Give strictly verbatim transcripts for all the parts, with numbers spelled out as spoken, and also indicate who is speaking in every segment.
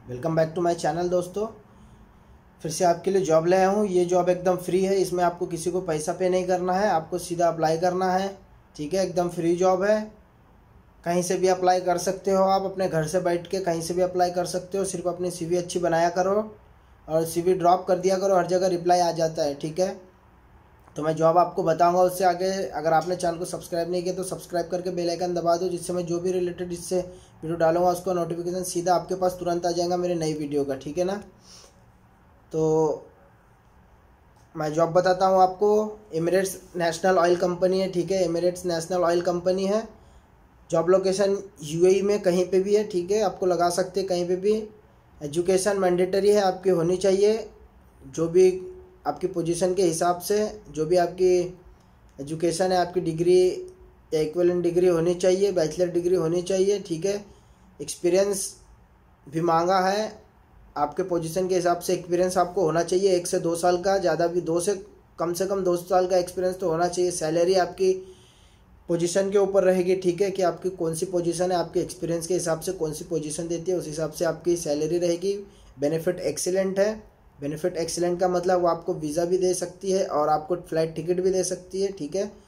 Speaker 1: Welcome back to my channel दोस्तों। फिर से आपके लिए जॉब लाया हूँ। ये जॉब एकदम फ्री है, इसमें आपको किसी को पैसा पे नहीं करना है, आपको सीधा अप्लाई करना है। ठीक है, एकदम फ्री जॉब है। कहीं से भी अप्लाई कर सकते हो, आप अपने घर से बैठ के कहीं से भी अप्लाई कर सकते हो। सिर्फ अपनी सीवी अच्छी बनाया करो और सीवी ड्रॉप कर दिया करो, हर जगह रिप्लाई आ जाता है। ठीक है, तो मैं जॉब आपको बताऊंगा। उससे आगे अगर आपने चैनल को सब्सक्राइब नहीं किया तो सब्सक्राइब करके बेल आइकन दबा दो, जिससे मैं जो भी रिलेटेड इससे वीडियो डालूंगा उसका नोटिफिकेशन सीधा आपके पास तुरंत आ जाएगा मेरे नई वीडियो का। ठीक है ना, तो मैं जॉब बताता हूँ आपको। एमिरेट्स नेशनल ऑयल कंपनी है। ठीक है, एमिरेट्स नेशनल ऑयल कंपनी है। जॉब लोकेशन यूएई में कहीं पे भी है। ठीक है, आपको लगा सकते हैं कहीं पे भी। एजुकेशन मैंडेटरी है, आपकी होनी चाहिए। जो भी आपकी पोजीशन के हिसाब से जो भी आपकी एजुकेशन है, आपकी डिग्री या इक्विवेलेंट डिग्री होनी चाहिए, बैचलर डिग्री होनी चाहिए। ठीक है, एक्सपीरियंस भी मांगा है। आपके पोजीशन के हिसाब से एक्सपीरियंस आपको होना चाहिए, एक से दो साल का, ज़्यादा भी दो से कम से कम दो साल का एक्सपीरियंस तो होना चाहिए। सैलरी आपकी पोजीशन के ऊपर रहेगी। ठीक है, कि आपकी कौन सी पोजीशन है, आपके एक्सपीरियंस के हिसाब से कौन सी पोजीशन देती है, उस हिसाब से आपकी सैलरी रहेगी। बेनिफिट एक्सीलेंट है। बेनिफिट एक्सीलेंट का मतलब वो आपको वीज़ा भी दे सकती है और आपको फ्लाइट टिकट भी दे सकती है। ठीक है,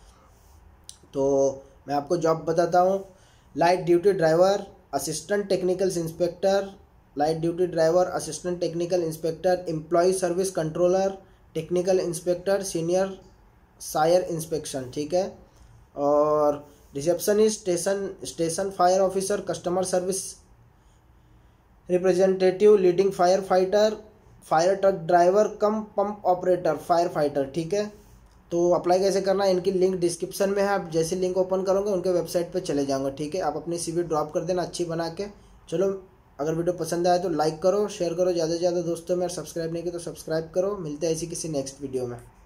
Speaker 1: तो मैं आपको जॉब बताता हूँ। Light duty driver, assistant technical inspector, light duty driver, assistant technical inspector, employ service controller, technical inspector, senior fire inspection. ठीक है, और receptionist, station station fire officer, customer service representative, leading firefighter, fire truck driver cum pump operator, firefighter. ठीक है, तो apply कैसे करना है, इनकी लिंक डिस्क्रिप्शन में है। आप जैसे लिंक ओपन करोगे उनके वेबसाइट पे चले जाऊंगा। ठीक है, आप अपनी सीवी ड्रॉप कर देना अच्छी बना के। चलो, अगर वीडियो पसंद आए तो लाइक करो, शेयर करो ज़्यादा से ज़्यादा दोस्तों में, और सब्सक्राइब नहीं किया तो सब्सक्राइब करो। मिलते हैं ऐसी किसी नेक्स्ट वीडियो में।